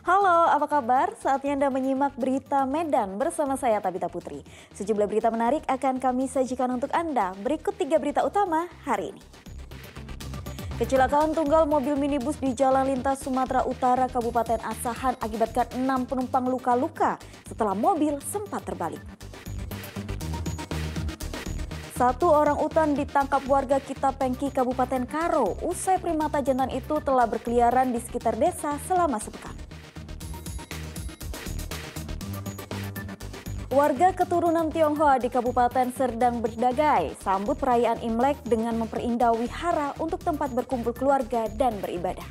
Halo, apa kabar? Saatnya Anda menyimak berita Medan bersama saya Tabita Putri. Sejumlah berita menarik akan kami sajikan untuk Anda. Berikut 3 berita utama hari ini. Kecelakaan tunggal mobil minibus di Jalan Lintas Sumatera Utara Kabupaten Asahan akibatkan 6 penumpang luka-luka setelah mobil sempat terbalik. 1 orang utan ditangkap warga Kitapengki Kabupaten Karo. Usai primata jantan itu telah berkeliaran di sekitar desa selama sepekan. Warga keturunan Tionghoa di Kabupaten Serdang Bedagai sambut perayaan Imlek dengan memperindah wihara untuk tempat berkumpul keluarga dan beribadah.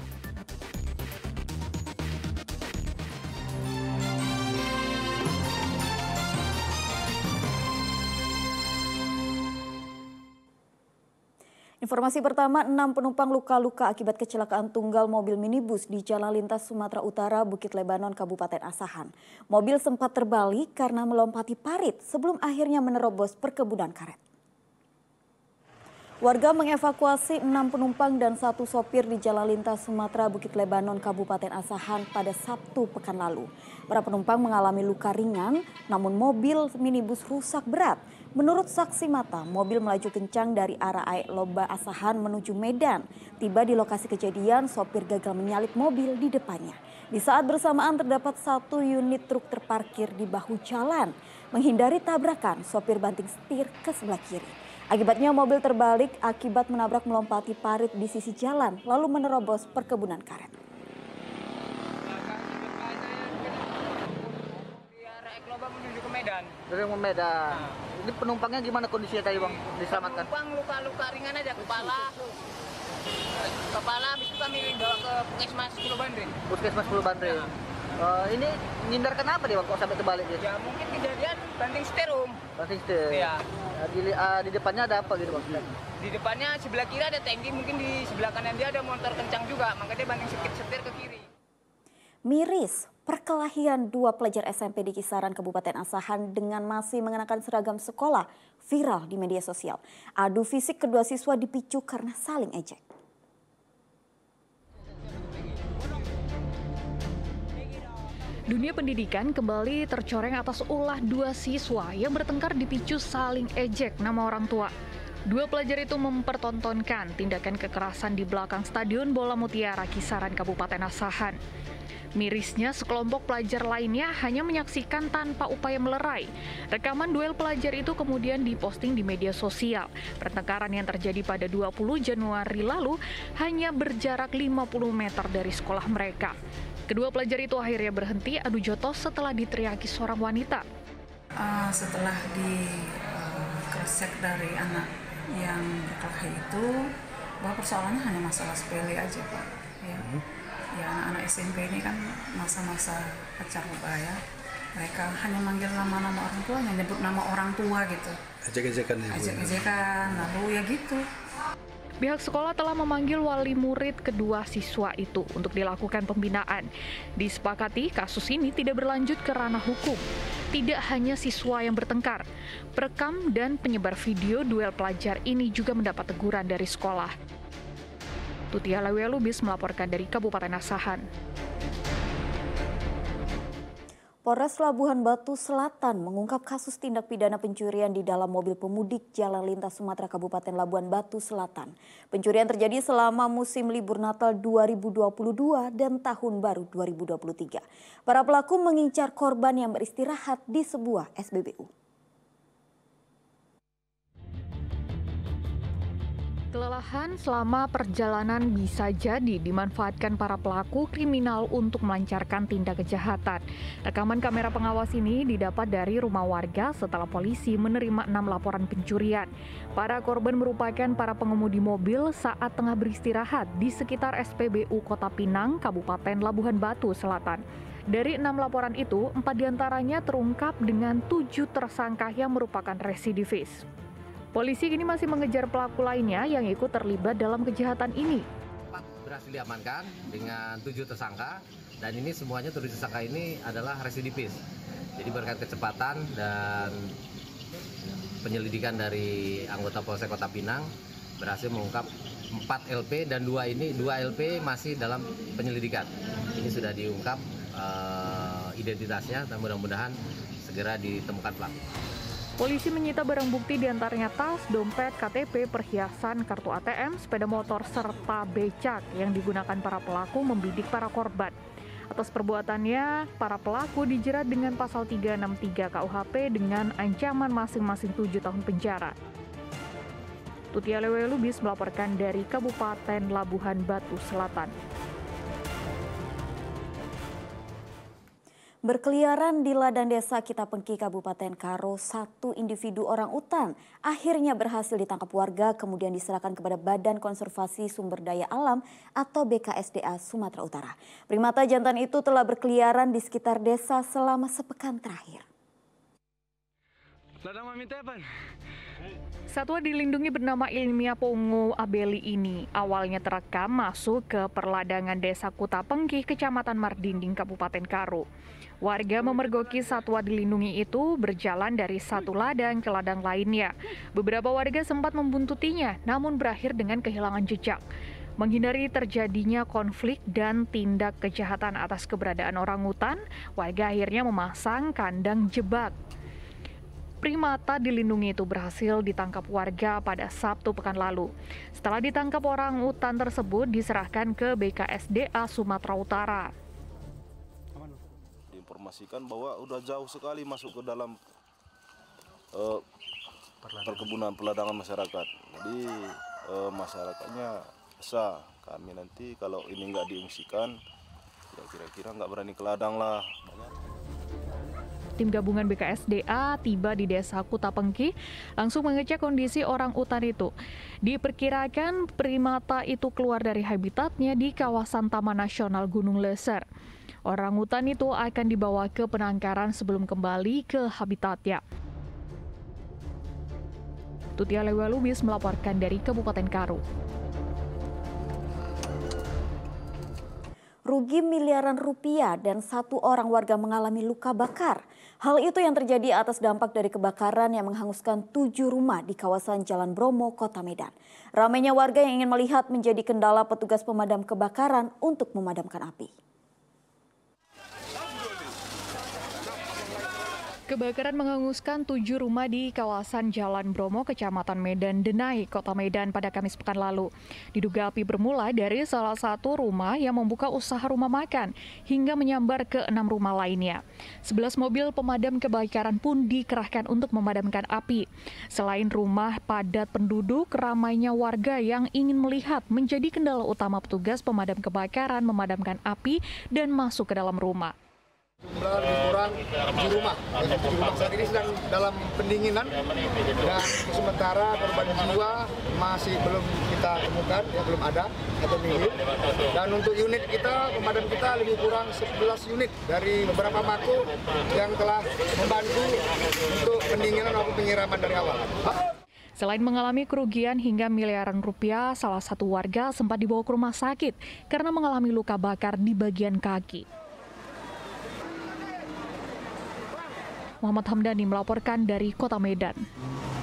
Informasi pertama, 6 penumpang luka-luka akibat kecelakaan tunggal mobil minibus di Jalan Lintas Sumatera Utara, Bukit Lebanon, Kabupaten Asahan. Mobil sempat terbalik karena melompati parit sebelum akhirnya menerobos perkebunan karet. Warga mengevakuasi 6 penumpang dan 1 sopir di Jalan Lintas Sumatera Bukit Lebanon Kabupaten Asahan pada Sabtu pekan lalu. Para penumpang mengalami luka ringan, namun mobil minibus rusak berat. Menurut saksi mata, mobil melaju kencang dari arah Aek Loba Asahan menuju Medan. Tiba di lokasi kejadian, sopir gagal menyalip mobil di depannya. Di saat bersamaan terdapat 1 unit truk terparkir di bahu jalan. Menghindari tabrakan, sopir banting setir ke sebelah kiri. Akibatnya mobil terbalik akibat menabrak melompati parit di sisi jalan lalu menerobos perkebunan karet. Di arah Ekloba menuju ke Medan. Dari Medan. Ini penumpangnya gimana kondisinya tadi Bang? Diselamatkan? Penumpang luka-luka ringan aja, kepala habis itu kami bawa ke Puskesmas Pulau Bandre. Puskesmas Pulau Bandre. Ini ngindar kenapa dia Bang kok sampai terbalik ya? Ya mungkin kejadian banting setir Banting setir. Iya. Di depannya ada apa gitu Bang? Di depannya sebelah kiri ada tangki, mungkin di sebelah kanan dia ada motor kencang juga, makanya dia banting setir ke kiri. Miris, perkelahian 2 pelajar SMP di Kisaran Kabupaten Asahan dengan masih mengenakan seragam sekolah viral di media sosial. Adu fisik kedua siswa dipicu karena saling ejek. Dunia pendidikan kembali tercoreng atas ulah 2 siswa yang bertengkar dipicu saling ejek nama orang tua. 2 pelajar itu mempertontonkan tindakan kekerasan di belakang Stadion Bola Mutiara Kisaran Kabupaten Asahan. Mirisnya, sekelompok pelajar lainnya hanya menyaksikan tanpa upaya melerai. Rekaman duel pelajar itu kemudian diposting di media sosial. Pertengkaran yang terjadi pada 20 Januari lalu hanya berjarak 50 meter dari sekolah mereka. Kedua pelajar itu akhirnya berhenti adu jotos setelah diteriaki seorang wanita. Setelah dikresek dari anak yang berkelahi itu, bahwa persoalannya hanya masalah sepele aja Pak. Ya anak-anak SMP ini kan masa-masa pacar ya. Mereka hanya manggil nama-nama orang tua, hanya nyebut nama orang tua gitu. Ejek-ejekan ya. Ejek-ejekan, lalu ya gitu. Pihak sekolah telah memanggil wali murid kedua siswa itu untuk dilakukan pembinaan. Disepakati kasus ini tidak berlanjut ke ranah hukum. Tidak hanya siswa yang bertengkar, perekam dan penyebar video duel pelajar ini juga mendapat teguran dari sekolah. Tutia Lewelubis melaporkan dari Kabupaten Asahan. Polres Labuhan Batu Selatan mengungkap kasus tindak pidana pencurian di dalam mobil pemudik Jalan Lintas Sumatera Kabupaten Labuhan Batu Selatan. Pencurian terjadi selama musim libur Natal 2022 dan Tahun Baru 2023. Para pelaku mengincar korban yang beristirahat di sebuah SPBU. Kelelahan selama perjalanan bisa jadi dimanfaatkan para pelaku kriminal untuk melancarkan tindak kejahatan. Rekaman kamera pengawas ini didapat dari rumah warga setelah polisi menerima 6 laporan pencurian. Para korban merupakan para pengemudi mobil saat tengah beristirahat di sekitar SPBU Kota Pinang, Kabupaten Labuhan Batu Selatan. Dari 6 laporan itu, 4 diantaranya terungkap dengan 7 tersangka yang merupakan residivis. Polisi kini masih mengejar pelaku lainnya yang ikut terlibat dalam kejahatan ini. Berhasil diamankan dengan 7 tersangka dan ini semuanya 7 tersangka ini adalah residivis. Jadi berkat kecepatan dan penyelidikan dari anggota Polsek Kota Pinang, berhasil mengungkap 4 LP dan 2 LP masih dalam penyelidikan. Ini sudah diungkap identitasnya dan mudah-mudahan segera ditemukan pelaku. Polisi menyita barang bukti diantaranya tas, dompet, KTP, perhiasan, kartu ATM, sepeda motor, serta becak yang digunakan para pelaku membidik para korban. Atas perbuatannya, para pelaku dijerat dengan pasal 363 KUHP dengan ancaman masing-masing 7 tahun penjara. Tutia Lewe Lubis melaporkan dari Kabupaten Labuhan Batu Selatan. Berkeliaran di ladang desa Kitapengki, Kabupaten Karo, satu individu orang utan akhirnya berhasil ditangkap warga kemudian diserahkan kepada Badan Konservasi Sumber Daya Alam atau BKSDA Sumatera Utara. Primata jantan itu telah berkeliaran di sekitar desa selama sepekan terakhir. Satwa dilindungi bernama ilmiah Pongo abeli ini awalnya terekam masuk ke perladangan desa Kutapengki, Kecamatan Mardinding, Kabupaten Karo. Warga memergoki satwa dilindungi itu berjalan dari satu ladang ke ladang lainnya. Beberapa warga sempat membuntutinya, namun berakhir dengan kehilangan jejak. Menghindari terjadinya konflik dan tindak kejahatan atas keberadaan orangutan, warga akhirnya memasang kandang jebak. Primata dilindungi itu berhasil ditangkap warga pada Sabtu pekan lalu. Setelah ditangkap, orang utan tersebut diserahkan ke BKSDA Sumatera Utara. Diinformasikan bahwa udah jauh sekali masuk ke dalam perkebunan peladangan masyarakat. Jadi masyarakatnya resah. Kami nanti kalau ini nggak diungsikan, ya kira-kira nggak berani ke ladang lah. Tim gabungan BKSDA tiba di desa Kutapengki langsung mengecek kondisi orang utan itu. Diperkirakan primata itu keluar dari habitatnya di kawasan Taman Nasional Gunung Leser. Orang utan itu akan dibawa ke penangkaran sebelum kembali ke habitatnya. Tutia Lewe Lubis melaporkan dari Kabupaten Karo. Rugi miliaran rupiah dan satu orang warga mengalami luka bakar. Hal itu yang terjadi atas dampak dari kebakaran yang menghanguskan 7 rumah di kawasan Jalan Bromo, Kota Medan. Ramainya warga yang ingin melihat menjadi kendala petugas pemadam kebakaran untuk memadamkan api. Kebakaran menghanguskan 7 rumah di kawasan Jalan Bromo, Kecamatan Medan Denai, Kota Medan pada Kamis pekan lalu. Diduga api bermula dari salah satu rumah yang membuka usaha rumah makan hingga menyambar ke 6 rumah lainnya. 11 mobil pemadam kebakaran pun dikerahkan untuk memadamkan api. Selain rumah padat penduduk, ramainya warga yang ingin melihat menjadi kendala utama petugas pemadam kebakaran memadamkan api dan masuk ke dalam rumah. Jumlah lebih kurang 7 rumah. 7 rumah saat ini sedang dalam pendinginan dan sementara korban jiwa masih belum kita temukan, ya belum ada atau nihil. Dan untuk unit kita, pemadam kita lebih kurang 11 unit dari beberapa mako yang telah membantu untuk pendinginan maupun penyiraman dari awal. Selain mengalami kerugian hingga miliaran rupiah, salah satu warga sempat dibawa ke rumah sakit karena mengalami luka bakar di bagian kaki. Muhammad Hamdani melaporkan dari Kota Medan.